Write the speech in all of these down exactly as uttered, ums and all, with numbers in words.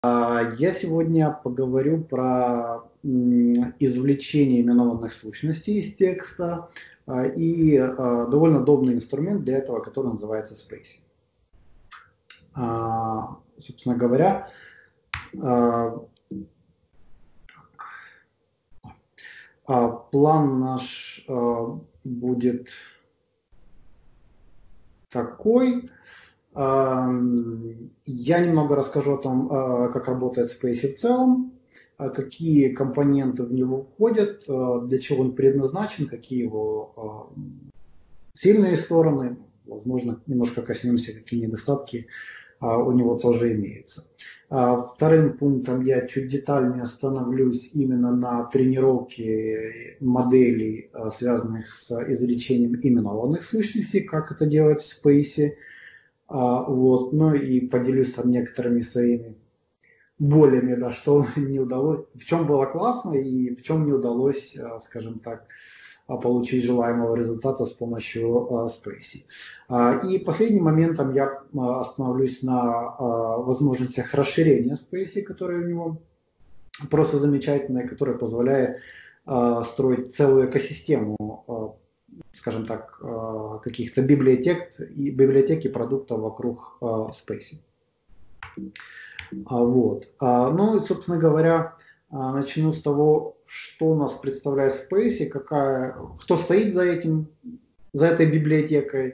Я сегодня поговорю про извлечение именованных сущностей из текста и довольно удобный инструмент для этого, который называется Spacy. Собственно говоря, план наш будет такой. Я немного расскажу о том, как работает Spacy в целом, какие компоненты в него входят, для чего он предназначен, какие его сильные стороны, возможно, немножко коснемся, какие недостатки у него тоже имеются. Вторым пунктом я чуть детальнее остановлюсь именно на тренировке моделей, связанных с извлечением именованных сущностей, как это делать в Spacy. Вот, ну и поделюсь там некоторыми своими болями, да, что не удалось, в чем было классно и в чем не удалось, скажем так, получить желаемого результата с помощью Spacy. И последним моментом я остановлюсь на возможностях расширения Spacy, которые у него просто замечательные, которые позволяют строить целую экосистему, скажем так, каких-то библиотек и библиотеки продуктов вокруг Spacy. Вот. Ну и, собственно говоря, начну с того, что у нас представляет Spacy, какая, кто стоит за этим, за этой библиотекой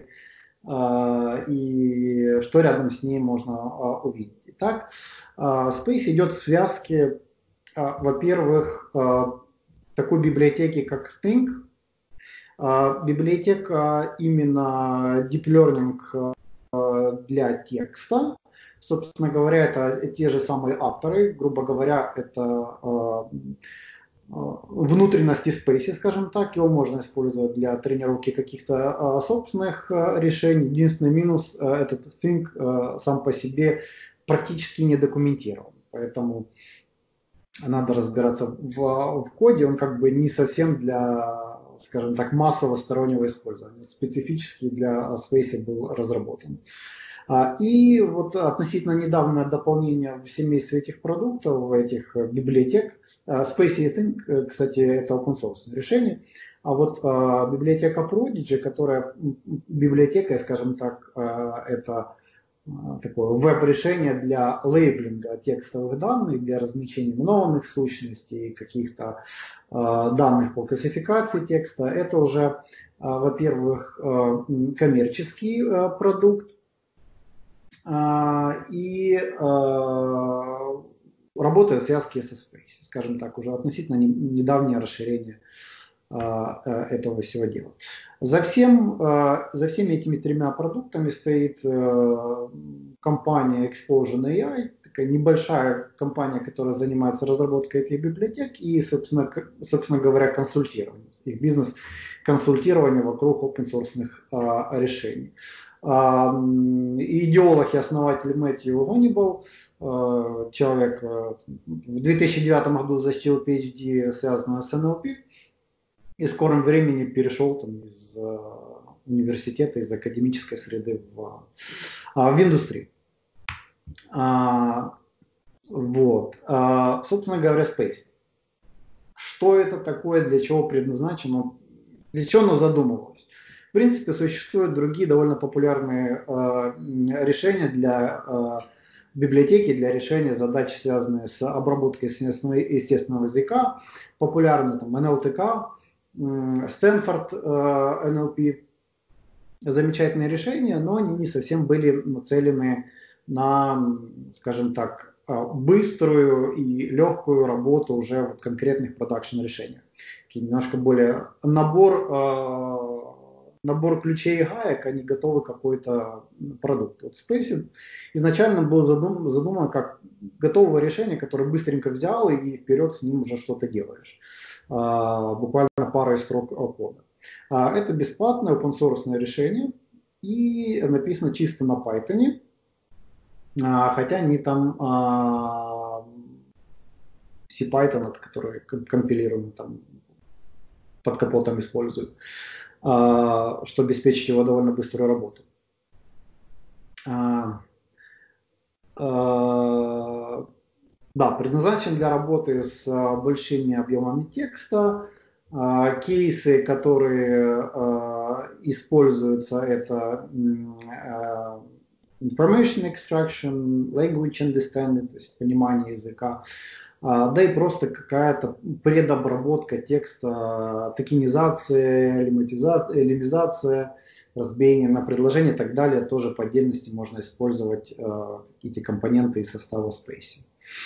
и что рядом с ней можно увидеть. Итак, Spacy идет в связке, во-первых, такой библиотеки, как Think. Библиотека именно Deep Learning для текста. Собственно говоря, это те же самые авторы, грубо говоря, это внутренности Spacy, скажем так, его можно использовать для тренировки каких-то собственных решений. Единственный минус, этот Think сам по себе практически не документирован, поэтому надо разбираться в, в коде, он как бы не совсем для, скажем так, массового стороннего использования, специфически для Spacy был разработан. И вот относительно недавнее дополнение в семействе этих продуктов, этих библиотек, Spacy и Think, кстати, это open source решение, а вот библиотека Prodigy, которая библиотека, скажем так, это такое веб-решение для лейблинга текстовых данных, для размещения именованных сущностей, каких-то э, данных по классификации текста. Это уже, э, во-первых, э, коммерческий э, продукт э, и э, работает в связке со Spacy, скажем так, уже относительно не, недавнее расширение этого всего дела. За, всем, за всеми этими тремя продуктами стоит компания Explosion эй ай, такая небольшая компания, которая занимается разработкой этих библиотек и, собственно, собственно говоря, консультированием. Их бизнес-консультирование вокруг open-source решений. Идеолог и основатель Мэтью Honeyball, человек в две тысячи девятом году защитил пи эйч ди, связанную с эн эл пи, и в скором времени перешел там, из э, университета, из академической среды в, э, в индустрию. А, вот. А, собственно говоря, Spacy. Что это такое, для чего предназначено, для чего оно задумывалось? В принципе, существуют другие довольно популярные э, решения для э, библиотеки, для решения задач, связанных с обработкой естественного языка. Популярны там эн эл ти кей, Стэнфорд эн эл пи, замечательные решения, но они не совсем были нацелены на, скажем так, быструю и легкую работу уже в конкретных продакшн решениях. Немножко более набор, набор ключей и гаек, они готовы какой-то продукт. Вот Spacy изначально был задуман, задуман как готовое решение, которое быстренько взял и вперед с ним уже что-то делаешь. Буквально парой строк кода. Это бесплатное open-source решение и написано чисто на Python, хотя они там CPython, который компилируем там под капотом используют, что обеспечит его довольно быструю работу. Да, предназначен для работы с а, большими объемами текста. А, кейсы, которые а, используются, это м, а, information extraction, language understanding, то есть понимание языка, а, да и просто какая-то предобработка текста, токенизация, лемматизация, леммизация, разбиение на предложения и так далее. Тоже по отдельности можно использовать а, эти компоненты из состава Space.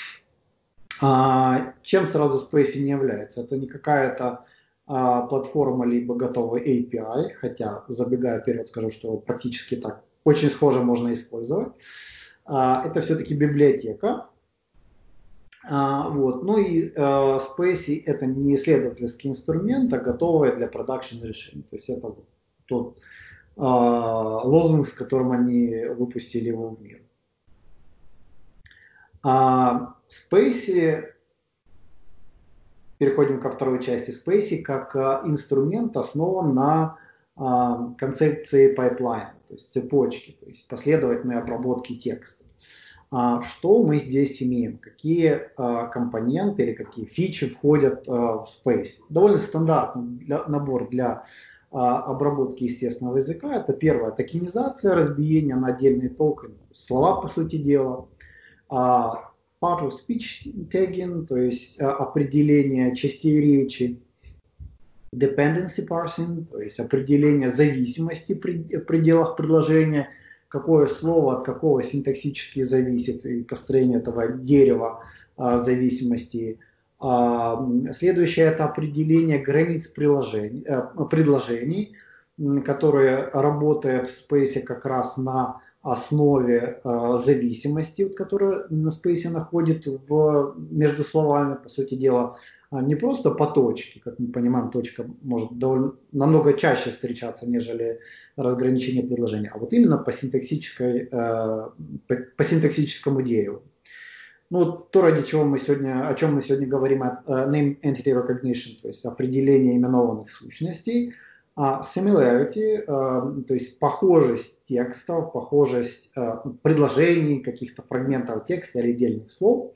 А, чем сразу Space не является? Это не какая-то а, платформа либо готовый эй пи ай, хотя, забегая вперед, скажу, что практически так очень схоже можно использовать. А, это все-таки библиотека. А, вот. Ну и а, Space это не исследовательский инструмент, а готовое для продакшн решение. То есть это вот тот а, лозунг, с которым они выпустили его в мир. А, Space, переходим ко второй части, Space как а, инструмент основан на а, концепции пайплайна, то есть цепочки, то есть последовательной обработки текста. А, что мы здесь имеем? Какие а, компоненты или какие фичи входят а, в Space? Довольно стандартный для, набор для а, обработки естественного языка. Это первое, токенизация, разбиение на отдельные токены, слова по сути дела. А, part of speech tagging, то есть а, определение частей речи, dependency parsing, то есть определение зависимости при, в пределах предложения, какое слово от какого синтаксически зависит, и построение этого дерева а, зависимости. А, следующее это определение границ приложений, а, предложений, которые работают в Space как раз на основе э, зависимости, вот, которая на Space находит в, между словами, по сути дела, не просто по точке, как мы понимаем, точка может довольно, намного чаще встречаться, нежели разграничение предложения, а вот именно по, синтаксической, э, по, по синтаксическому дереву. Ну, то, ради чего мы сегодня, о чем мы сегодня говорим, uh, name entity recognition, то есть определение именованных сущностей, а similarity, uh, то есть похожесть текстов, похожесть uh, предложений, каких-то фрагментов текста или отдельных слов.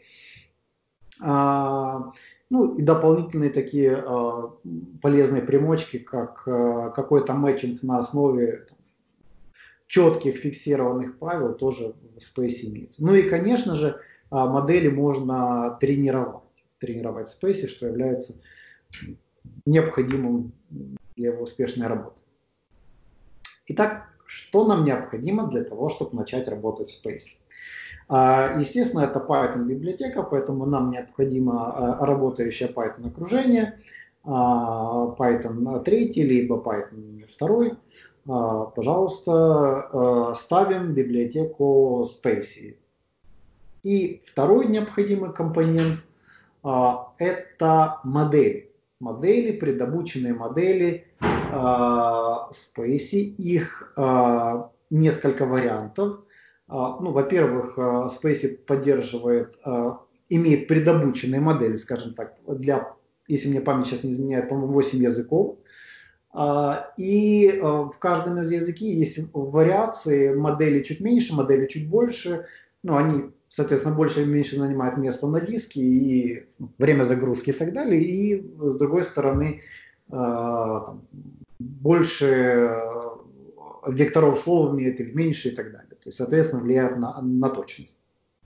Uh, ну и дополнительные такие uh, полезные примочки, как uh, какой-то мэтчинг на основе там, четких фиксированных правил тоже в Space имеется. Ну и, конечно же, модели можно тренировать, тренировать в Space, что является необходимым для его успешной работы. Итак, что нам необходимо для того, чтобы начать работать в Space? Естественно, это Python библиотека, поэтому нам необходимо работающее Python окружение, Python три, либо Python два. Пожалуйста, ставим библиотеку Space. И второй необходимый компонент а, это модели. Модели, предобученные модели а, Space. Их а, несколько вариантов. А, ну, во-первых, Space поддерживает, а, имеет предобученные модели, скажем так, для, если мне память сейчас не изменяет, по-моему, восемь языков. А, и а, в каждом из языков есть вариации, модели чуть меньше, модели чуть больше. Ну, они соответственно, больше или меньше занимает место на диске и время загрузки и так далее. И с другой стороны, там, больше векторов слова имеет или меньше и так далее. То есть, соответственно, влияет на, на точность.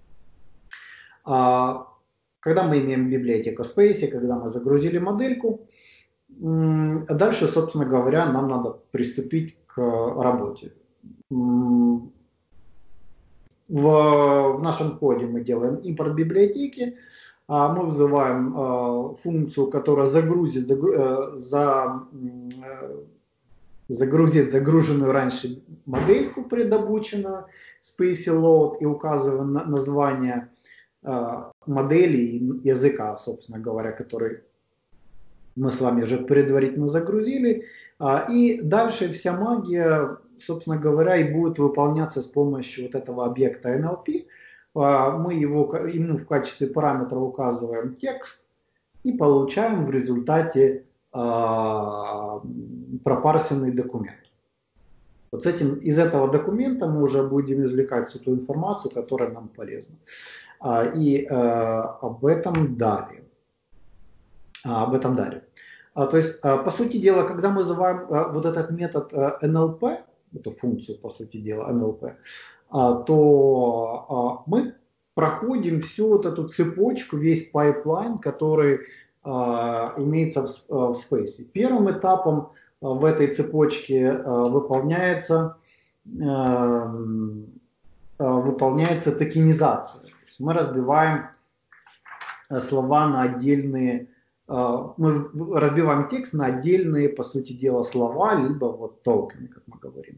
Когда мы имеем библиотеку Space, когда мы загрузили модельку, дальше, собственно говоря, нам надо приступить к работе. В, в нашем коде мы делаем импорт библиотеки, а мы вызываем а, функцию, которая загрузит, загру, за, загрузит загруженную раньше модельку предобученную Space Load и указываем на, название а, модели и языка, собственно говоря, который мы с вами уже предварительно загрузили. А, и дальше вся магия, собственно говоря, и будет выполняться с помощью вот этого объекта эн эл пи. Мы его именно в качестве параметра указываем текст и получаем в результате пропарсенный документ. Вот с этим, из этого документа мы уже будем извлекать всю ту информацию, которая нам полезна. А, и а, об этом далее. А, об этом далее. А, то есть, а, по сути дела, когда мы называем а, вот этот метод а, эн эл пи, эту функцию, по сути дела, эн эл пи, а, то а, мы проходим всю вот эту цепочку, весь пайплайн, который а, имеется в, в Space. Первым этапом а, в этой цепочке а, выполняется, а, выполняется токенизация. То есть мы разбиваем слова на отдельные, мы разбиваем текст на отдельные, по сути дела, слова, либо вот токены, как мы говорим.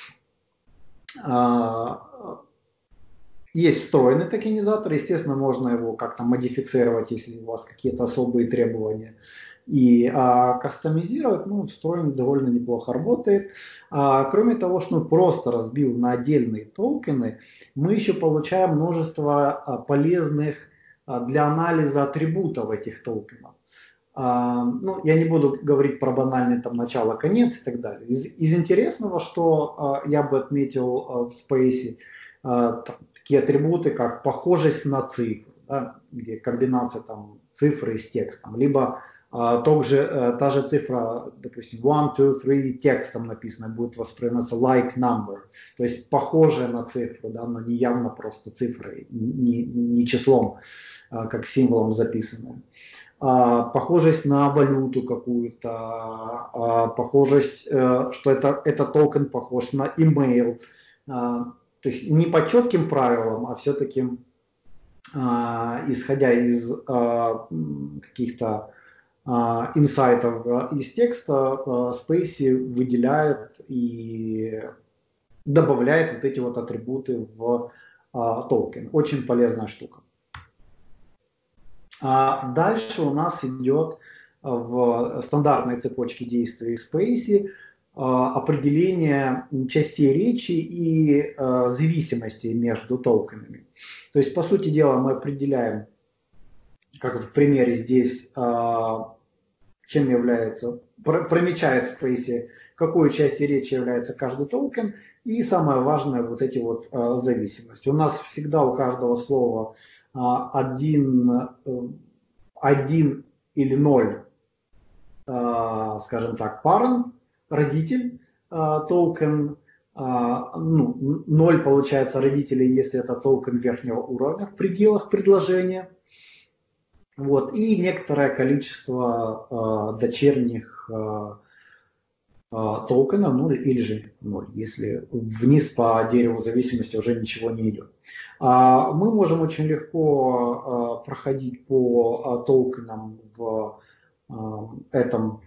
Есть встроенный токенизатор, естественно, можно его как-то модифицировать, если у вас какие-то особые требования. И а, кастомизировать, ну, встроенный довольно неплохо работает. А, кроме того, что мы просто разбил на отдельные токены, мы еще получаем множество а, полезных а, для анализа атрибутов этих токенов. А, ну, я не буду говорить про банальный там начало, конец и так далее. Из, из интересного, что а, я бы отметил а, в Space, а, такие атрибуты, как похожесть на цифру, да, где комбинация там цифры с текстом, либо а, также, а, та же цифра, допустим, one, two, three текстом написано, будет восприниматься like number, то есть похожая на цифру, да, но не явно просто цифрой, не, не числом, а, как символом записанным. А, похожесть на валюту какую-то, а, похожесть, а, что это, это токен похож на email. А, то есть не по четким правилам, а все-таки а, исходя из а, каких-то а, инсайтов а, из текста, а, Space выделяет и добавляет вот эти вот атрибуты в а, токен. Очень полезная штука. А дальше у нас идет в стандартной цепочке действий Space определение частей речи и зависимости между токенами. То есть, по сути дела, мы определяем, как в примере здесь, чем является, промечает в Space, какой частью речи является каждый токен, и самое важное, вот эти вот зависимости. У нас всегда у каждого слова один, один или ноль, скажем так, parent, родитель, токен, ну, ноль получается родителей, если это токен верхнего уровня в пределах предложения. Вот, и некоторое количество дочерних токена, ну или же ноль, если вниз по дереву зависимости уже ничего не идет. Мы можем очень легко проходить по токенам в этом,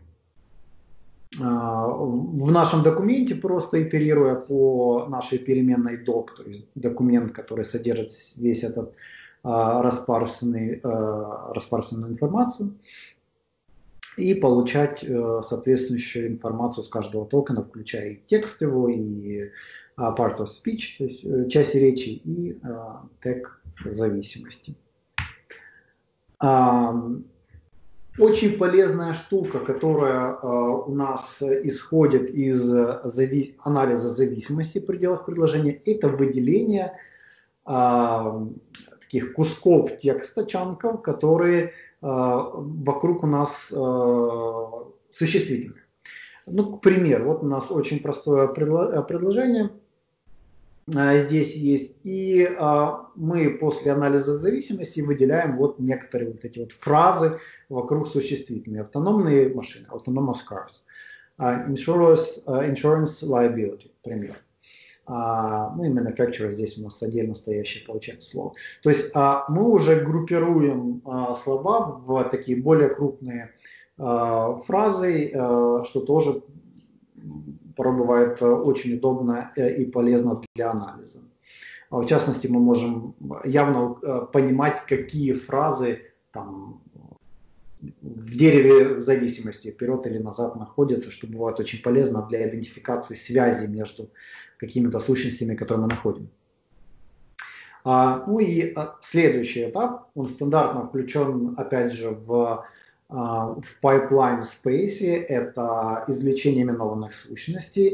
в нашем документе, просто итерируя по нашей переменной doc, то есть документ, который содержит весь этот распарсенный, распарсенную информацию, и получать э, соответствующую информацию с каждого токена, включая и текст его, и э, part of speech, то есть э, части речи, и э, тег зависимости. А, очень полезная штука, которая э, у нас исходит из зави анализа зависимости в пределах предложения, это выделение э, таких кусков текста, чанков, которые вокруг у нас э, существительных. Ну, к примеру, вот у нас очень простое предложение здесь есть, и э, мы после анализа зависимости выделяем вот некоторые вот эти вот фразы вокруг существительных. Автономные машины, autonomous cars, uh, insurance, uh, insurance liability, пример. Uh, ну и manufacturer здесь у нас отдельно стоящее получается слово. То есть uh, мы уже группируем uh, слова в такие более крупные uh, фразы, uh, что тоже порой бывает uh, очень удобно uh, и полезно для анализа. Uh, в частности, мы можем явно uh, понимать, какие фразы там в дереве зависимости вперед или назад находятся, что бывает очень полезно для идентификации связи между какими-то сущностями, которые мы находим. А, ну и а, следующий этап, он стандартно включен, опять же, в, а, в pipeline Space, это извлечение именованных сущностей,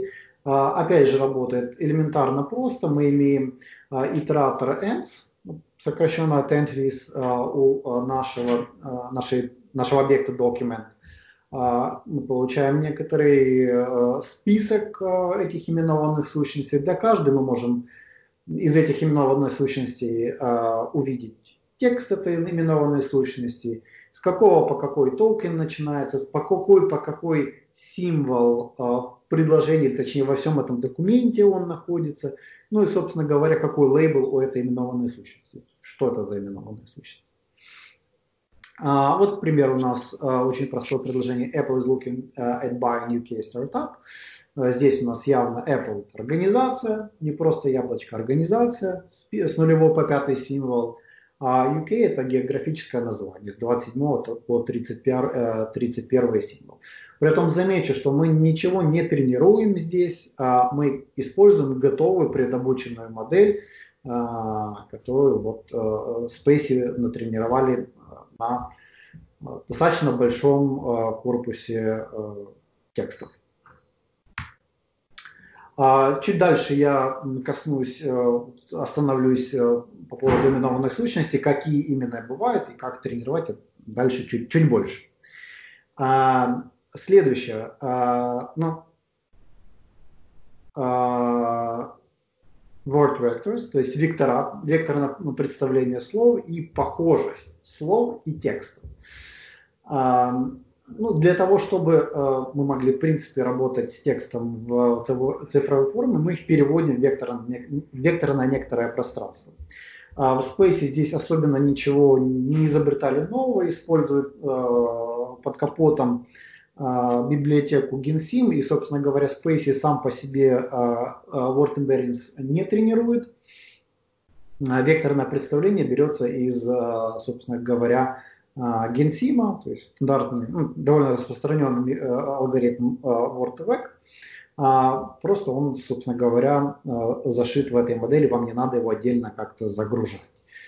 Опять же, работает элементарно просто. Мы имеем итератор ends, сокращенно от entities у нашего, нашей, нашего объекта document. Мы получаем некоторый список этих именованных сущностей. Для каждой мы можем из этих именованных сущностей увидеть текст этой именованной сущности, с какого по какой токен начинается, с по какой по какой символ в предложении, точнее во всем этом документе он находится, ну и, собственно говоря, какой лейбл у этой именованной сущности, что это за именованная сущность. А, вот, пример, у нас а, очень простое предложение. Apple is looking uh, at buying ю кей startup. А, здесь у нас явно Apple – организация, не просто яблочко, организация с, с нулевого по пятый символ. А ю кей – это географическое название с двадцать седьмого по тридцать первый символ. При этом замечу, что мы ничего не тренируем здесь, а мы используем готовую предобученную модель, а, которую вот а, Space натренировали на достаточно большом э, корпусе э, текстов. А чуть дальше я коснусь, э, остановлюсь э, по поводу именованных сущностей, какие именно бывают и как тренировать дальше чуть, чуть больше. А, следующее. А, ну, а, word vectors, то есть вектора, векторное представление слов и похожесть слов и текстов. А, ну, для того, чтобы а, мы могли, в принципе, работать с текстом в цифровой форме, мы их переводим в вектор, вектор на некоторое пространство. А в Space здесь особенно ничего не изобретали нового, используют а, под капотом библиотеку Gensim, и, собственно говоря, Space сам по себе Word Embeddings не тренирует. Векторное представление берется из, собственно говоря, Gensim, то есть стандартный, ну, довольно распространенный алгоритм WordVec. Просто он, собственно говоря, зашит в этой модели, вам не надо его отдельно как-то загружать.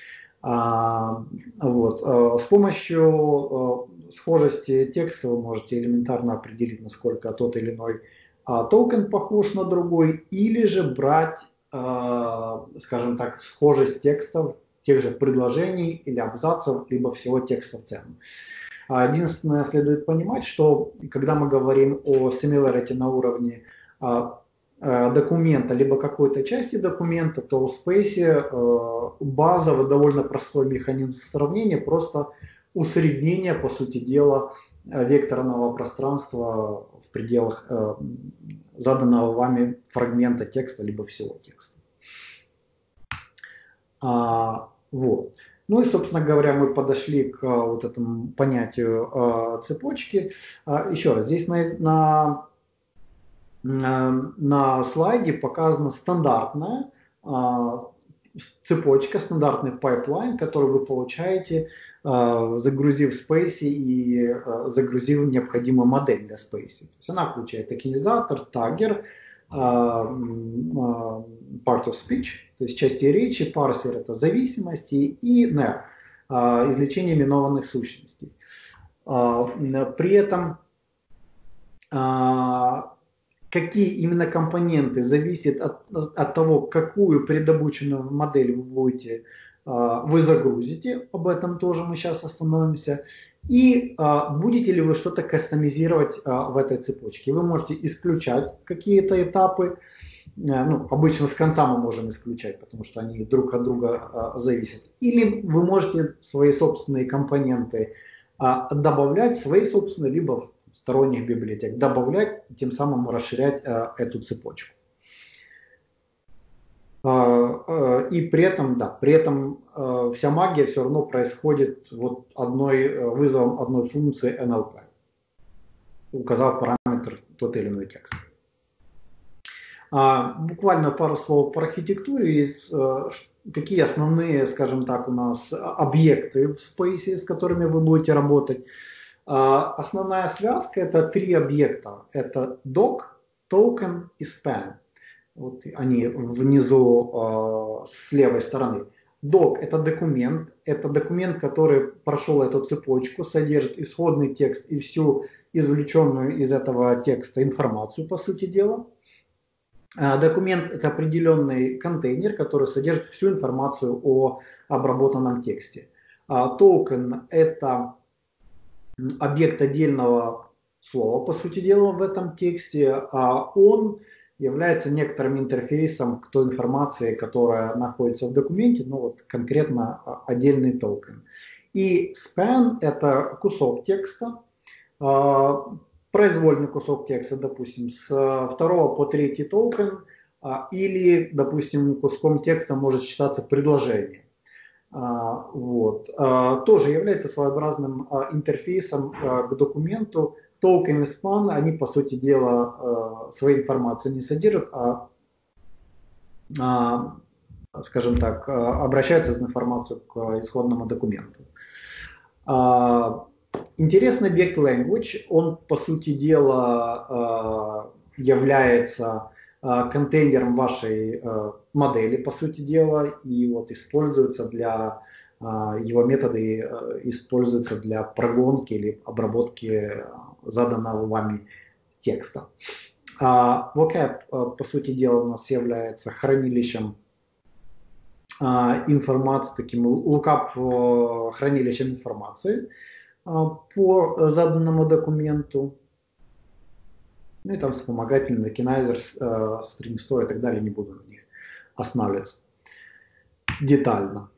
Вот. С помощью схожести текста вы можете элементарно определить, насколько тот или иной токен похож на другой, или же брать, скажем так, схожесть текстов, тех же предложений или абзацев, либо всего текста в целом. Единственное, следует понимать, что когда мы говорим о similarity на уровне документа, либо какой-то части документа, то в Space базовый, довольно простой механизм сравнения, просто усреднение, по сути дела, векторного пространства в пределах заданного вами фрагмента текста, либо всего текста. Вот. Ну и, собственно говоря, мы подошли к вот этому понятию цепочки. Еще раз, здесь на, на, на слайде показана стандартная цепочка, стандартный пайплайн, который вы получаете, загрузив Space и загрузив необходимую модель для Space. То есть она включает токенизатор, таггер, part of speech, то есть части речи, парсер — это зависимости, и ner — извлечение именованных сущностей. При этом какие именно компоненты зависят от, от того, какую предобученную модель вы будете, вы загрузите, об этом тоже мы сейчас остановимся, и будете ли вы что-то кастомизировать в этой цепочке. Вы можете исключать какие-то этапы, ну, обычно с конца мы можем исключать, потому что они друг от друга зависят, или вы можете свои собственные компоненты добавлять, свои собственные, либо сторонних библиотек, добавлять и тем самым расширять э, эту цепочку. Э, э, и при этом, да, при этом э, вся магия все равно происходит вот одной, вызовом одной функции эн эл пи, указав параметр тот или иной текст. А, буквально пару слов по архитектуре. Есть, э, какие основные, скажем так, у нас объекты в Space, с которыми вы будете работать. Основная связка — это три объекта. Это doc, token и span. Вот они внизу э, с левой стороны. Doc — это документ. Это документ, который прошел эту цепочку, содержит исходный текст и всю извлеченную из этого текста информацию, по сути дела. Документ – это определенный контейнер, который содержит всю информацию о обработанном тексте. Токен – это объект отдельного слова, по сути дела, в этом тексте, а он является некоторым интерфейсом к той информации, которая находится в документе, ну вот конкретно отдельный токен. И span – это кусок текста, произвольный кусок текста, допустим, с второго по третий токен, или, допустим, куском текста может считаться предложение. Вот. Тоже является своеобразным интерфейсом к документу. Токен и span, они, по сути дела, своей информации не содержат, а, скажем так, обращаются с информацией к исходному документу. Интересный объект language, он, по сути дела, является контейнером вашей модели, по сути дела, и вот используется для, его методы используются для прогонки или обработки заданного вами текста. Vocab, по сути дела, у нас является хранилищем информации, таким lookup хранилищем информации по заданному документу. Ну и там вспомогательные, Recognizer, String Store и так далее, не буду на них останавливаться детально.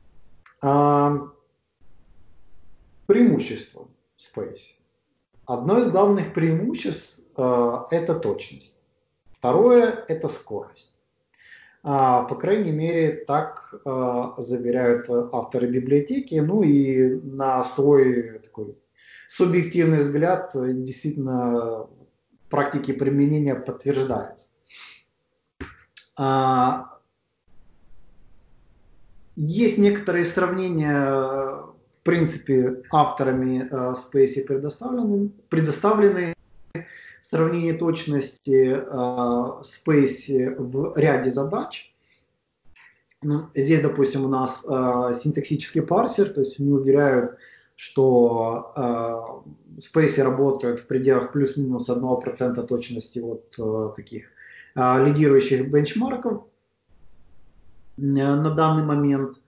Преимущество Space. Одно из главных преимуществ это точность. Второе это скорость. По крайней мере, так заверяют авторы библиотеки. Ну и на свой такой субъективный взгляд, действительно, практики применения подтверждается. Есть некоторые сравнения, в принципе, авторами Space предоставлены, предоставлены сравнение точности Space в ряде задач. Здесь, допустим, у нас синтаксический парсер, то есть они уверяют, что Space работает в пределах плюс-минус одного процента точности от таких лидирующих бенчмарков на данный момент.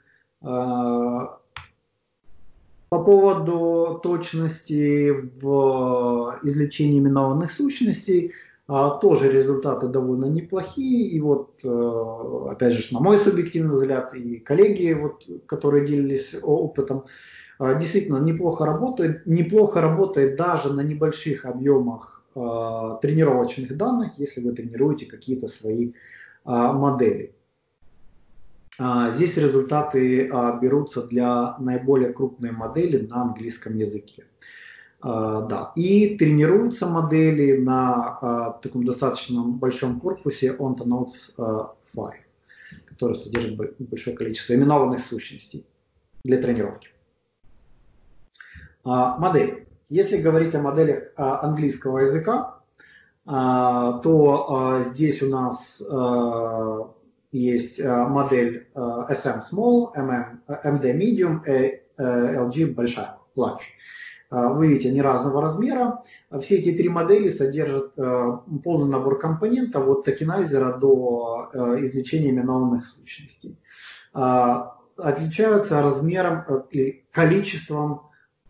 По поводу точности в извлечении именованных сущностей, тоже результаты довольно неплохие. И вот, опять же, на мой субъективный взгляд, и коллеги, вот, которые делились опытом, действительно неплохо работает. Неплохо работает даже на небольших объемах тренировочных данных, если вы тренируете какие-то свои модели. Здесь результаты берутся для наиболее крупной модели на английском языке. Да. И тренируются модели на таком достаточно большом корпусе Ontonodes пять, который содержит большое количество именованных сущностей для тренировки. Модель. Если говорить о моделях английского языка, то здесь у нас есть модель эс эм Small, эм ди Medium и эл джи большая, Large. Вы видите, они разного размера. Все эти три модели содержат полный набор компонентов от токенайзера до извлечения именованных сущностей. Отличаются размером и количеством,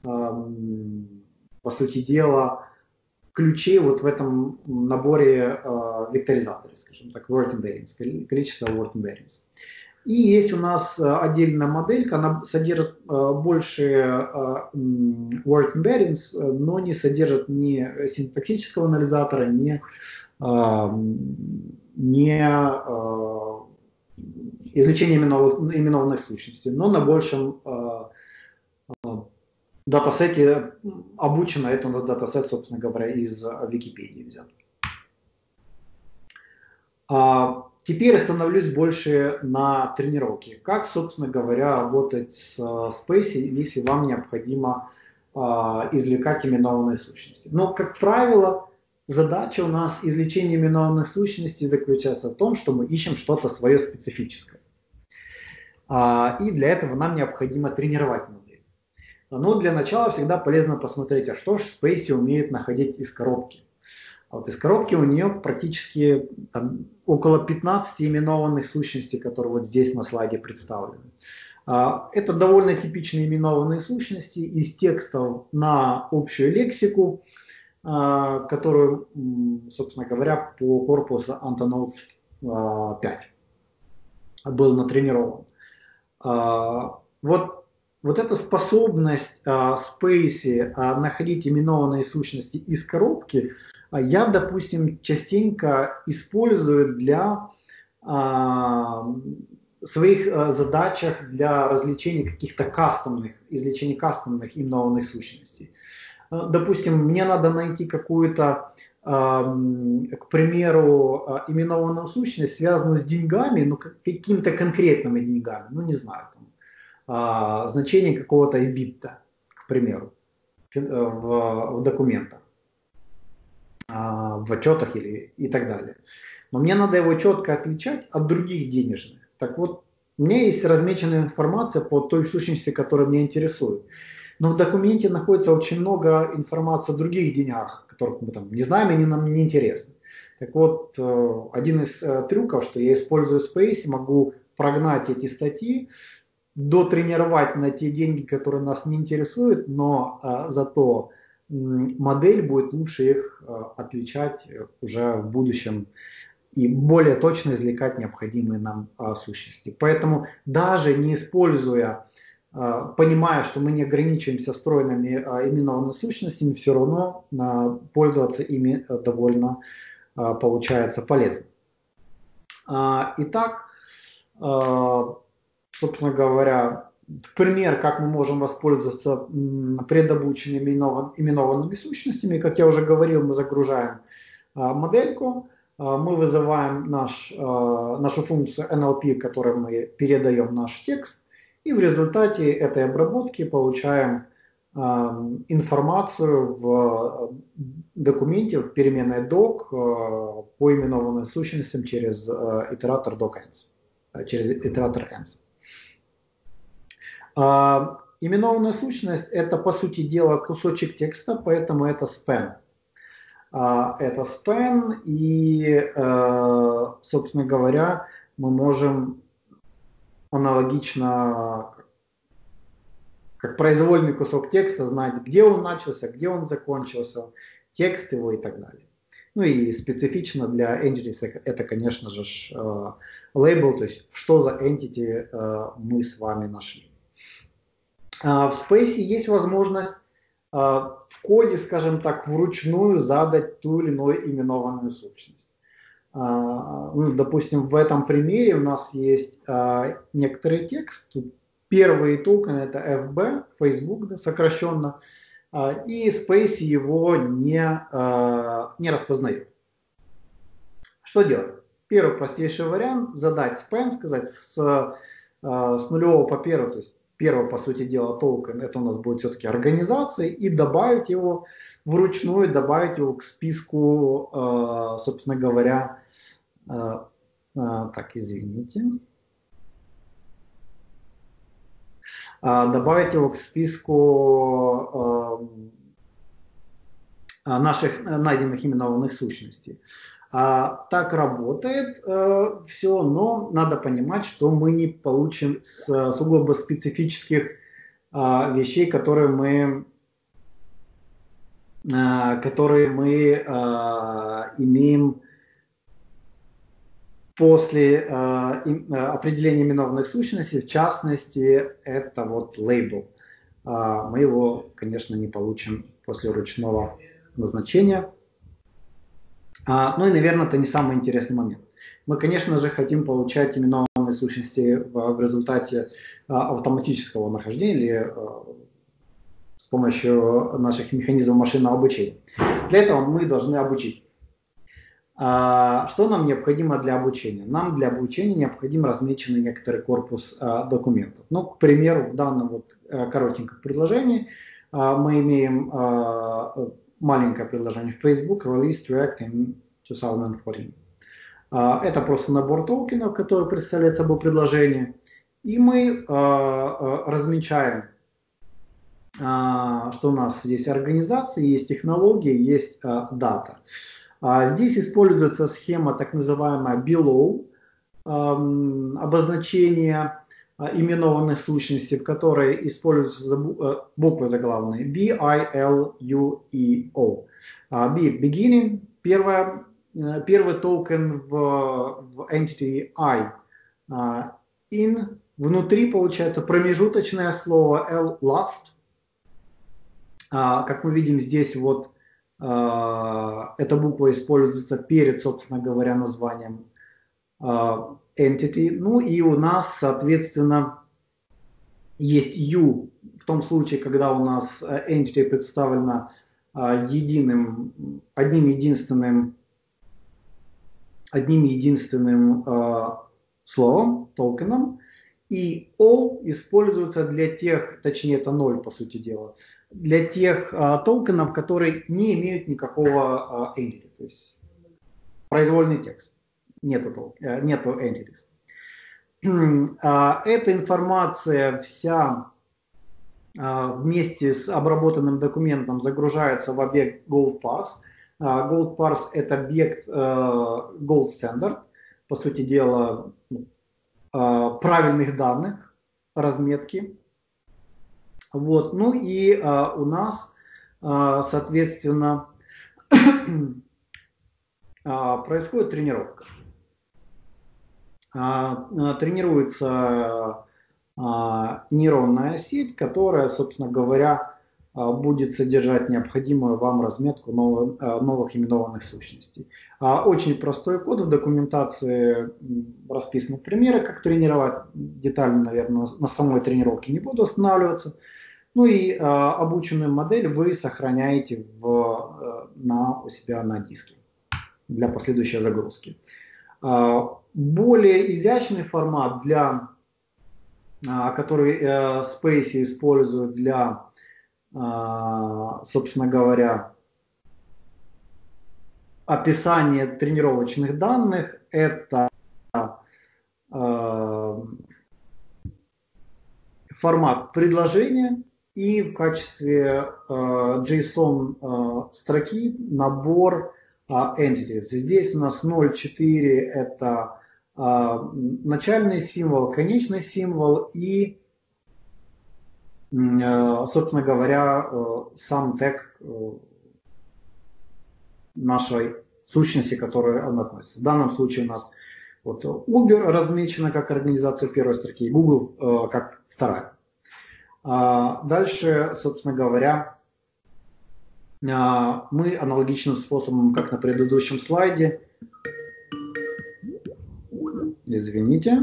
по сути дела, ключей вот в этом наборе векторизаторов, скажем так, word invariance, количество word invariance. И есть у нас отдельная моделька, она содержит больше word invariance, но не содержит ни синтаксического анализатора, ни, ни извлечения именованных, именованных сущностей, но на большем датасете обучено, это у нас датасет, собственно говоря, из Википедии взят. Теперь остановлюсь больше на тренировке. Как, собственно говоря, работать с Space, если вам необходимо извлекать именованные сущности. Но, как правило, задача у нас извлечения именованных сущностей заключается в том, что мы ищем что-то свое специфическое. И для этого нам необходимо тренировать модель. Но для начала всегда полезно посмотреть, а что же Space умеет находить из коробки. А вот из коробки у нее практически там, около пятнадцати именованных сущностей, которые вот здесь на слайде представлены. Это довольно типичные именованные сущности из текстов на общую лексику, которую, собственно говоря, по корпусу Antonotes пять был натренирован. Вот, вот эта способность Spacy находить именованные сущности из коробки я, допустим, частенько использую для своих задачах для развлечения каких-то кастомных, извлечения кастомных именованных сущностей. Допустим, мне надо найти какую-то, к примеру, именованную сущность, связанную с деньгами, ну, какими-то конкретными деньгами, ну, не знаю, там, значение какого-то эбита, к примеру, в, в документах, в отчетах или, и так далее. Но мне надо его четко отличать от других денежных. Так вот, у меня есть размеченная информация по той сущности, которая меня интересует. Но в документе находится очень много информации о других деньгах, которых мы там не знаем, и они нам не интересны. Так вот, один из трюков, что я использую Spacy, могу прогнать эти статьи, дотренировать на те деньги, которые нас не интересуют, но а, зато модель будет лучше их а, отличать уже в будущем и более точно извлекать необходимые нам а, сущности. Поэтому даже не используя, а, понимая, что мы не ограничиваемся встроенными а, именованными сущностями, все равно а, пользоваться ими довольно а, получается полезно. А, итак, а, собственно говоря, пример, как мы можем воспользоваться предобученными именованными сущностями. Как я уже говорил, мы загружаем а, модельку, а, мы вызываем наш, а, нашу функцию эн эл пи, которой мы передаем наш текст, и в результате этой обработки получаем а, информацию в документе, в переменной doc а, по именованным сущностям через а, итератор docEnds, через итератор ends. А, именованная сущность — это, по сути дела, кусочек текста, поэтому это span. А, это span, и, а, собственно говоря, мы можем аналогично, как произвольный кусок текста, знать, где он начался, где он закончился, текст его и так далее. Ну и специфично для Nginx это, конечно же, лейбл, то есть что за entity мы с вами нашли. В Spacy есть возможность в коде, скажем так, вручную задать ту или иную именованную сущность. Ну, допустим, в этом примере у нас есть некоторый текст. Первый токен — это эф би, Facebook, да, сокращенно, и Spacy его не, не распознает. Что делать? Первый простейший вариант — задать span, сказать с, с нулевого по первый, то есть первый, по сути дела, токен, это у нас будет все-таки организация, и добавить его вручную, добавить его к списку, собственно говоря, так, извините, добавить его к списку наших найденных именованных сущностей. А, так работает э, все, но надо понимать, что мы не получим с, сугубо специфических э, вещей, которые мы, э, которые мы э, имеем после э, э, определения именованных сущностей. В частности, это вот label. Э, мы его, конечно, не получим после ручного назначения. Ну и, наверное, это не самый интересный момент. Мы, конечно же, хотим получать именованные сущности в, в результате автоматического нахождения или с помощью наших механизмов машинного обучения. Для этого мы должны обучить. Что нам необходимо для обучения? Нам для обучения необходим размеченный некоторый корпус документов. Ну, к примеру, в данном вот коротеньком предложении мы имеем маленькое предложение в Facebook, released React in две тысячи четырнадцать. Это просто набор токенов, который представляет собой предложение. И мы размечаем, что у нас здесь организация, есть технология, есть дата. А здесь используется схема так называемая below, эм, обозначение э, именованных сущностей, в которой используются э, буквы заглавные B, I, L, U, E, O. Uh, B – beginning, первое, э, первый токен в, в entity I. Uh, in, внутри получается промежуточное слово L – last. Uh, как мы видим здесь, вот uh, эта буква используется перед, собственно говоря, названием uh, entity. Ну и у нас, соответственно, есть U в том случае, когда у нас entity представлена uh, единым, одним единственным, одним единственным uh, словом, токеном. И O используется для тех, точнее это ноль по сути дела, для тех uh, токенов, которые не имеют никакого uh, entity, то есть произвольный текст, нету, uh, нету entities. Uh, эта информация вся uh, вместе с обработанным документом загружается в объект GoldParse. Uh, GoldParse это объект uh, Gold Standard, по сути дела правильных данных, разметки. Вот. Ну и а, у нас, а, соответственно, а, происходит тренировка. А, а, тренируется а, нейронная сеть, которая, собственно говоря, будет содержать необходимую вам разметку новых, новых именованных сущностей. Очень простой код, в документации расписаны примеры, как тренировать. Детально, наверное, на самой тренировке не буду останавливаться. Ну и обученную модель вы сохраняете в, на, у себя на диске для последующей загрузки. Более изящный формат, для, который Spacy использует для, собственно говоря, описание тренировочных данных, это формат предложения и в качестве JSON строки набор entities. Здесь у нас ноль четыре это начальный символ, конечный символ и, собственно говоря, сам тег нашей сущности, к которой он относится. В данном случае у нас вот Uber размечена как организация первой строки, и Google как вторая. Дальше, собственно говоря, мы аналогичным способом, как на предыдущем слайде, извините,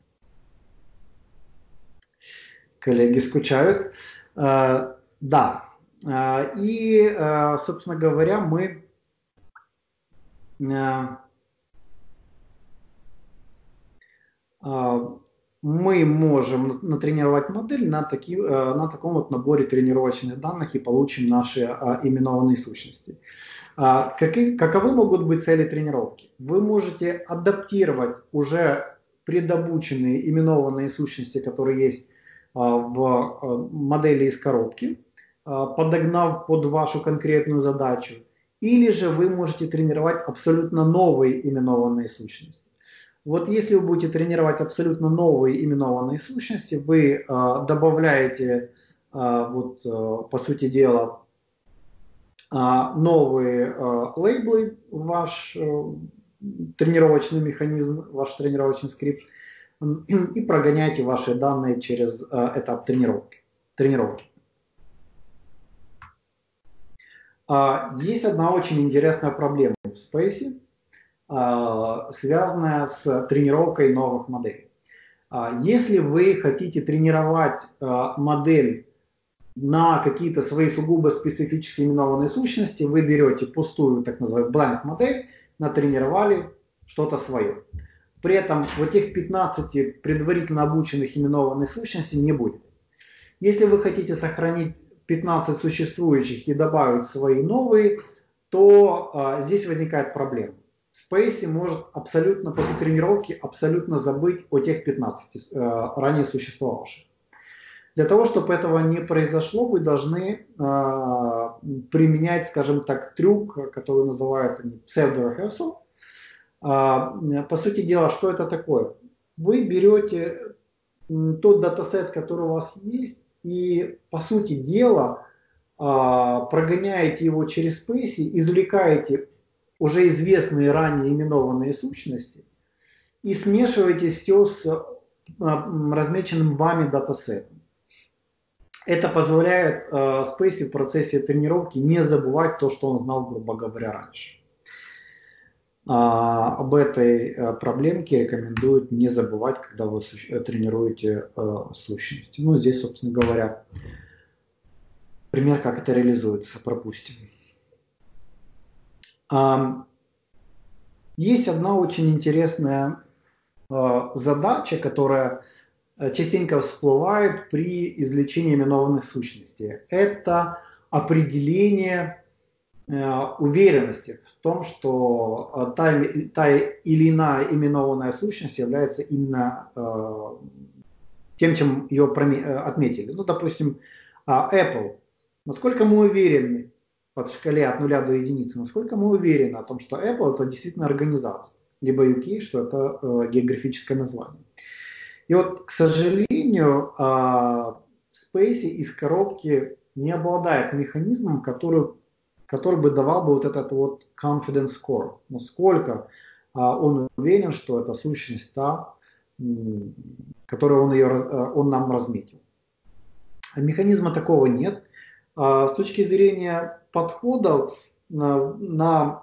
коллеги скучают, да, и, собственно говоря, мы мы можем натренировать модель на, таки, на таком вот наборе тренировочных данных и получим наши именованные сущности. Каковы могут быть цели тренировки? Вы можете адаптировать уже предобученные именованные сущности, которые есть в модели из коробки, подогнав под вашу конкретную задачу. Или же вы можете тренировать абсолютно новые именованные сущности. Вот если вы будете тренировать абсолютно новые именованные сущности, вы э, добавляете, э, вот, э, по сути дела, э, новые э, лейблы в ваш э, тренировочный механизм, ваш тренировочный скрипт, и прогоняете ваши данные через э, этап тренировки. тренировки. Э, есть одна очень интересная проблема в Spacy, связанная с тренировкой новых моделей. Если вы хотите тренировать модель на какие-то свои сугубо специфические именованные сущности, вы берете пустую, так называемую blank модель, натренировали что-то свое. При этом вот этих пятнадцати предварительно обученных именованных сущностей не будет. Если вы хотите сохранить пятнадцать существующих и добавить свои новые, то а, здесь возникает проблема. Spacy может абсолютно после тренировки абсолютно забыть о тех пятнадцати э, ранее существовавших. Для того, чтобы этого не произошло, вы должны э, применять, скажем так, трюк, который называют они pseudo-rehearsal. Э, по сути дела, что это такое? Вы берете тот датасет, который у вас есть, и, по сути дела, э, прогоняете его через Spacy, извлекаете уже известные ранее именованные сущности и смешиваете все с э, размеченным вами датасетом. Это позволяет э, Spacy в процессе тренировки не забывать то, что он знал, грубо говоря, раньше. А, об этой э, проблемке рекомендуют не забывать, когда вы тренируете э, сущности. Ну, здесь, собственно говоря, пример, как это реализуется, пропустим. А, есть одна очень интересная э, задача, которая частенько всплывает при извлечении именованных сущностей. Это определение э, уверенности в том, что э, та, та или иная именованная сущность является именно э, тем, чем ее отметили. Ну, допустим, э, Apple. Насколько мы уверены по шкале от нуля до единицы, насколько мы уверены о том, что Apple это действительно организация, либо ю кей, что это э, географическое название. И вот, к сожалению, Spacy из коробки не обладает механизмом, который, который бы давал бы вот этот вот confidence score. Насколько он уверен, что это сущность та, которую он, ее, он нам разметил. Механизма такого нет. С точки зрения подходов на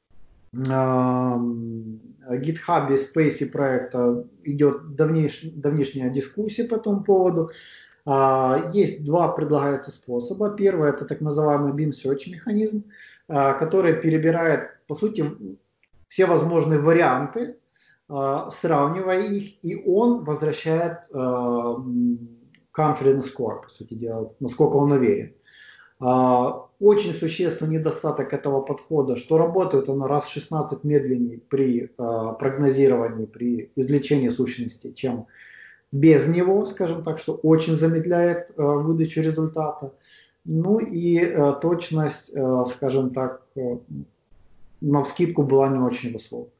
GitHub Spacy проекта идет давниш, давнишняя дискуссия по этому поводу. Есть два предлагается способа. Первый это так называемый beam search механизм, который перебирает по сути все возможные варианты, сравнивая их, и он возвращает confidence score, по сути дела, насколько он уверен. Очень существенный недостаток этого подхода, что работает он раз в шестнадцать медленнее при прогнозировании, при извлечении сущности, чем без него, скажем так, что очень замедляет выдачу результата. Ну и точность, скажем так, навскидку была не очень высокая.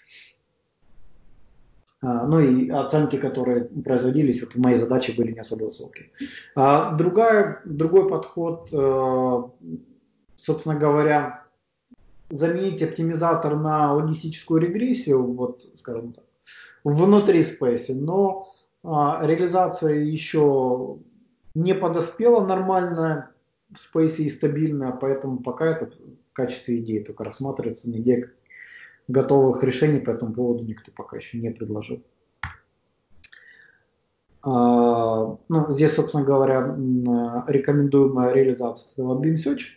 Ну и оценки, которые производились вот в моей задаче, были не особо высокие. Другая, другой подход, собственно говоря, заменить оптимизатор на логистическую регрессию, вот, скажем так, внутри Spacy, но реализация еще не подоспела нормально в Spacy и стабильно, поэтому пока это в качестве идеи только рассматривается, нигде готовых решений по этому поводу никто пока еще не предложил. Ну, здесь, собственно говоря, рекомендуемая реализация этого beam search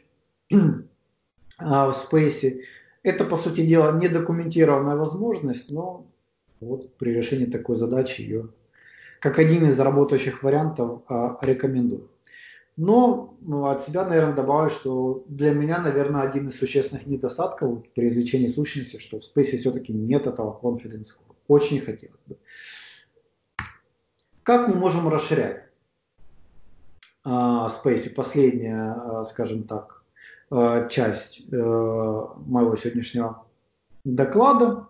в Spacy. Это, по сути дела, недокументированная возможность, но вот при решении такой задачи ее, как один из работающих вариантов, рекомендую. Но ну, от себя, наверное, добавлю, что для меня, наверное, один из существенных недостатков при извлечении сущности, что в Space все-таки нет этого confidence score. Очень хотелось бы. Как мы можем расширять uh, Space? Последняя, uh, скажем так, uh, часть uh, моего сегодняшнего доклада.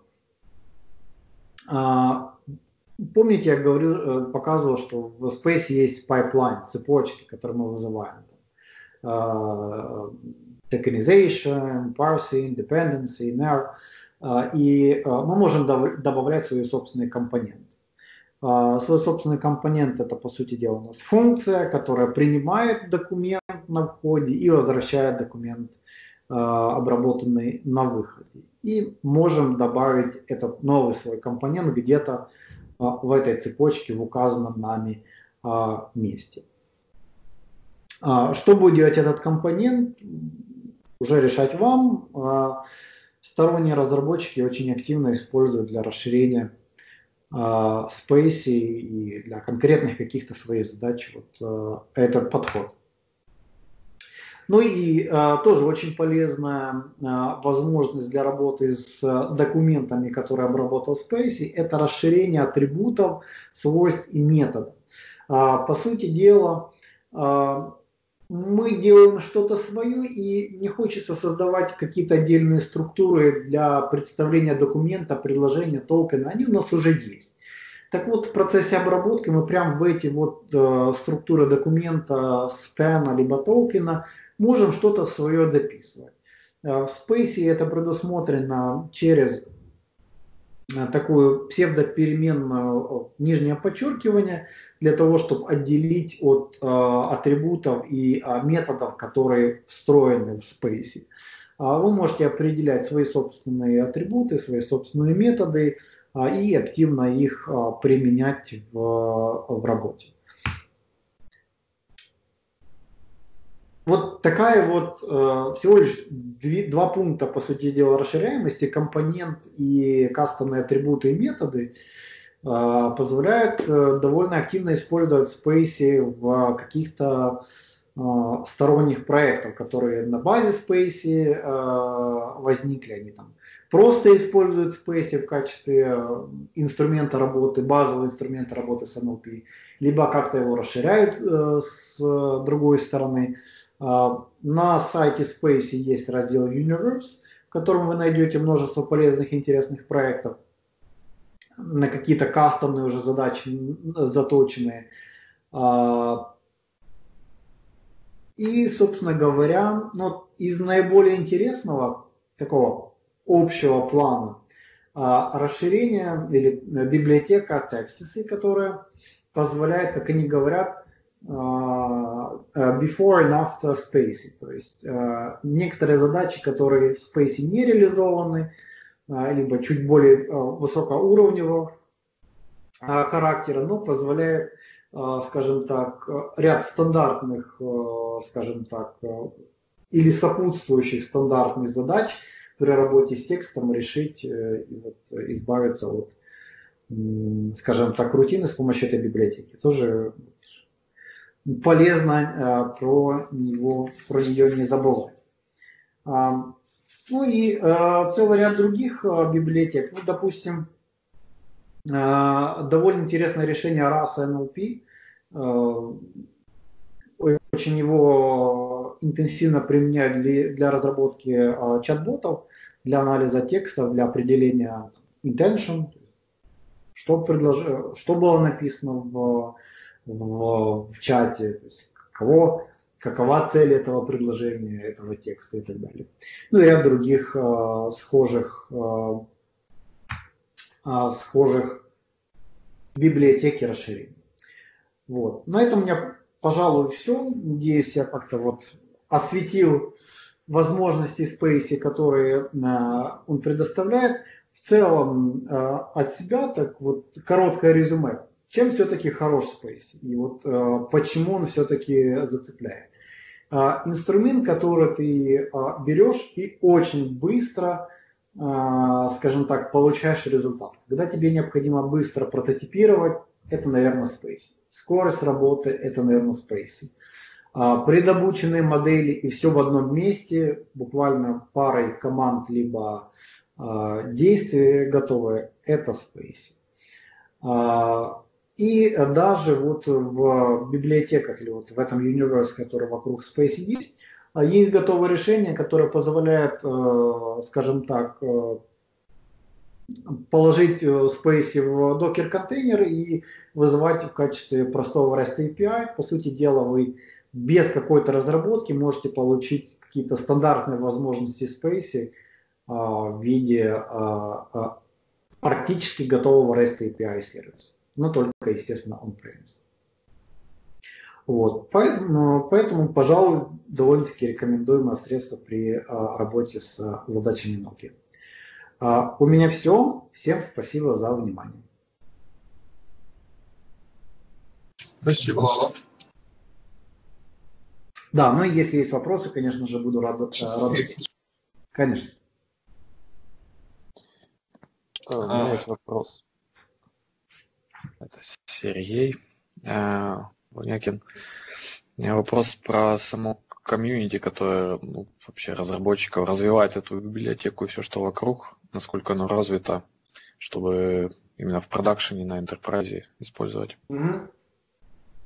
Uh, Помните, я говорил, показывал, что в Space есть pipeline, цепочки, которые мы вызываем. Uh, tokenization, parsing, dependency, mer. Uh, и uh, мы можем добавлять свои собственные компоненты. Uh, свой собственный компонент это, по сути дела, у нас функция, которая принимает документ на входе и возвращает документ, uh, обработанный на выходе. И можем добавить этот новый свой компонент где-то в этой цепочке в указанном нами а, месте. А, что будет делать этот компонент, уже решать вам. А, сторонние разработчики очень активно используют для расширения а, Space и для конкретных каких-то своих задач вот, а, этот подход. Ну и а, тоже очень полезная а, возможность для работы с а, документами, которые обработал Spacy, это расширение атрибутов, свойств и методов. А, по сути дела, а, мы делаем что-то свое, и не хочется создавать какие-то отдельные структуры для представления документа, предложения, токена. Они у нас уже есть. Так вот, в процессе обработки мы прям в эти вот э, структуры документа, спэна, либо токена можем что-то свое дописывать. Э, в Space это предусмотрено через такую псевдопеременную нижнее подчеркивание для того, чтобы отделить от э, атрибутов и э, методов, которые встроены в Space. А вы можете определять свои собственные атрибуты, свои собственные методы э, и активно их э, применять в, в работе. Вот такая вот э, всего лишь две, два пункта, по сути дела, расширяемости, компонент и кастомные атрибуты и методы э, позволяют э, довольно активно использовать Space в каких-то э, сторонних проектах, которые на базе Space э, возникли. Они там просто используют Space в качестве инструмента работы, базового инструмента работы с эн эл пи, либо как-то его расширяют э, с другой стороны. На сайте Space есть раздел Universe, в котором вы найдете множество полезных и интересных проектов на какие-то кастомные уже задачи заточенные. И, собственно говоря, ну, из наиболее интересного, такого общего плана, расширение или библиотека Texas, которая позволяет, как они говорят, before and after Space, то есть uh, некоторые задачи, которые в Space не реализованы, uh, либо чуть более uh, высокоуровневого uh, характера, но позволяет, uh, скажем так, ряд стандартных, uh, скажем так, uh, или сопутствующих стандартных задач при работе с текстом решить uh, и вот, избавиться от, um, скажем так, рутины с помощью этой библиотеки. Тоже полезно э, про него, про нее не забывать. А, ну и э, целый ряд других э, библиотек. Ну, допустим, э, довольно интересное решение раса эн эл пи. Э, очень его интенсивно применяют для, для разработки э, чат-ботов, для анализа текстов, для определения intention, что, предлож... что было написано в В, в чате, то есть кого, какова цель этого предложения, этого текста и так далее. Ну и ряд других э, схожих, э, э, схожих библиотек и расширений. Вот. На этом у меня, пожалуй, все. Надеюсь, я как-то вот осветил возможности Space, которые э, он предоставляет. В целом э, от себя так вот короткое резюме. Чем все-таки хорош Space? И вот э, почему он все-таки зацепляет? Э, инструмент, который ты э, берешь и очень быстро, э, скажем так, получаешь результат. Когда тебе необходимо быстро прототипировать, это, наверное, Space. Скорость работы, это, наверное, Space. Э, предобученные модели и все в одном месте, буквально парой команд либо э, действий готовые, это Space. Э, И даже вот в библиотеках или вот в этом Universe, который вокруг Space есть, есть готовые решения, которые позволяют, скажем так, положить Space в Docker контейнер и вызывать в качестве простого REST эй пи ай. По сути дела, вы без какой-то разработки можете получить какие-то стандартные возможности Space в виде практически готового REST эй пи ай сервиса. Но только, естественно, on-premise. Вот. Поэтому, поэтому, пожалуй, довольно-таки рекомендуемое средство при а, работе с а, задачами науки. А, у меня все. Всем спасибо за внимание. Спасибо. Да, ну и если есть вопросы, конечно же, буду рад. рад... Конечно. У меня есть вопрос. Это Сергей Вонякин. У меня вопрос про само комьюнити, которое ну, вообще разработчиков развивает эту библиотеку и все, что вокруг, насколько оно развито, чтобы именно в продакшене на Enterprise использовать. Угу.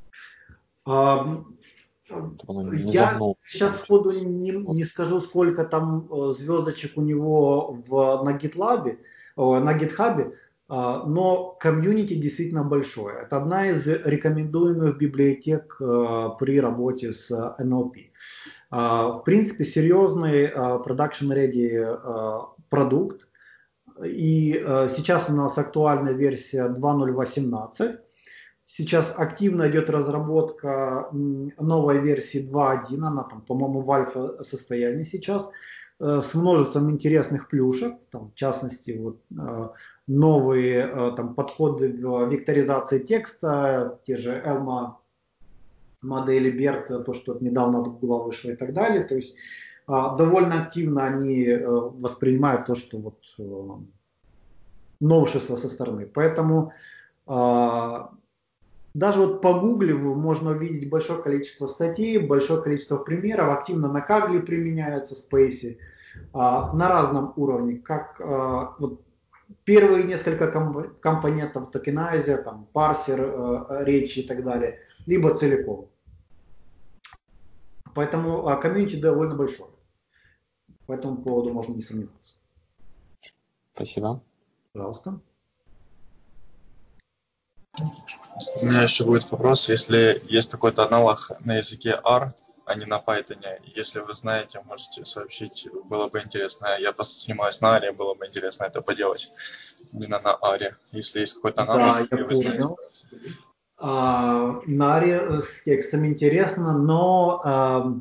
А, Чтобы оно не Я загнуло. сейчас сходу не, не скажу, сколько там э, звездочек у него в, на GitLab, о, на GitHub, а, но комьюнити действительно большое. Это одна из рекомендуемых библиотек э, при работе с эн эл пи. А, В принципе, серьезный э, production-ready э, продукт. И э, сейчас у нас актуальная версия два ноль восемнадцать. Сейчас активно идет разработка м, новой версии два один, она там, по-моему, в альфа состоянии сейчас, э, с множеством интересных плюшек, там, в частности, вот, э, новые э, там, подходы в векторизации текста, те же Elma модели Берт, то, что недавно от Google вышло и так далее. То есть э, довольно активно они э, воспринимают то, что вот, э, новшество со стороны. Поэтому э, даже вот по Гугле можно увидеть большое количество статей, большое количество примеров. Активно на Кагле применяется Space а, на разном уровне. Как а, вот первые несколько комп компонентов токенайзер, там, парсер а, речи и так далее, либо целиком. Поэтому а, комьюнити довольно большое. По этому поводу можно не сомневаться. Спасибо. Пожалуйста. У меня еще будет вопрос, если есть какой-то аналог на языке R, а не на Python, если вы знаете, можете сообщить, было бы интересно. Я просто занимаюсь на R, было бы интересно это поделать, именно на R. Если есть какой-то аналог, Да, я вы знаете. А, на R с текстом интересно, но а,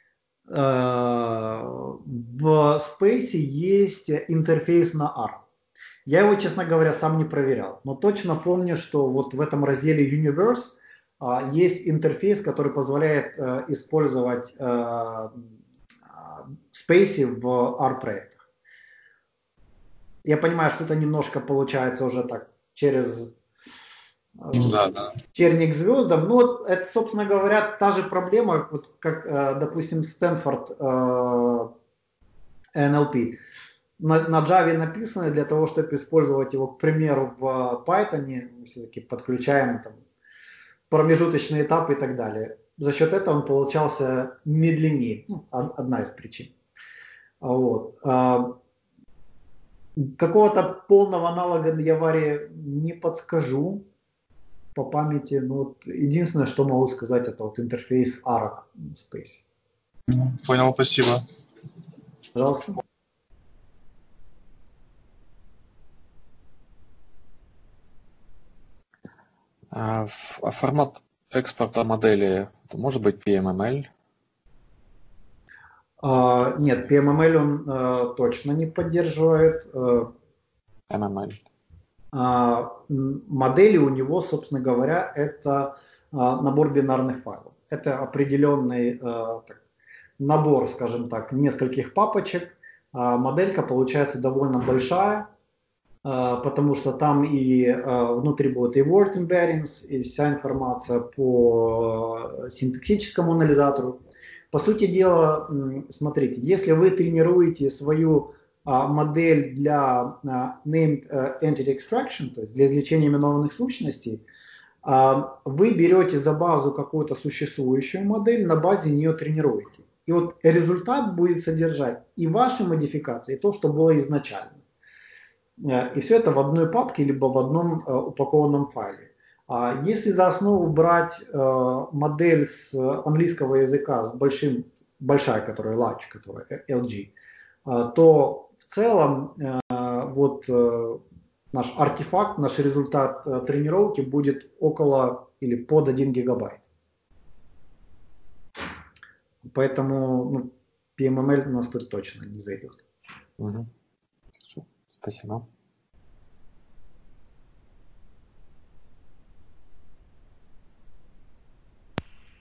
а, в Space есть интерфейс на R. Я его, честно говоря, сам не проверял, но точно помню, что вот в этом разделе Universe а, есть интерфейс, который позволяет а, использовать а, Space в R-проектах. Я понимаю, что это немножко получается уже так через а, Да, да. терник звездам, но это, собственно говоря, та же проблема, вот как, а, допустим, Stanford а, эн эл пи. На, на Java написано, для того, чтобы использовать его, к примеру, в Python, мы все-таки подключаем там промежуточные этапы и так далее. За счет этого он получался медленнее. Ну, одна из причин. Вот. Какого-то полного аналога Яваре не подскажу по памяти. Но вот единственное, что могу сказать, это вот интерфейс Arc Space. Понял, спасибо. Пожалуйста. А, а формат экспорта модели, это может быть пи эм эм эль? Uh, нет, пи эм эм эль он uh, точно не поддерживает. Uh, эм эм эль. Uh, модели у него, собственно говоря, это uh, набор бинарных файлов. Это определенный uh, так, набор, скажем так, нескольких папочек. Uh, моделька получается довольно большая, uh, потому что там и uh, внутри будет и word embeddings, и вся информация по синтаксическому анализатору. По сути дела, смотрите, если вы тренируете свою а, модель для а, named entity extraction, то есть для извлечения именованных сущностей, а, вы берете за базу какую-то существующую модель, на базе нее тренируете. И вот результат будет содержать и ваши модификации, и то, что было изначально. И все это в одной папке, либо в одном а, упакованном файле. Если за основу брать э, модель с английского языка, с большим, большая, которая large, которая эл джи, э, то в целом э, вот э, наш артефакт, наш результат э, тренировки будет около или под один гигабайт. Поэтому ну, пи эм эм эль у нас тут точно не зайдет. Угу. Спасибо.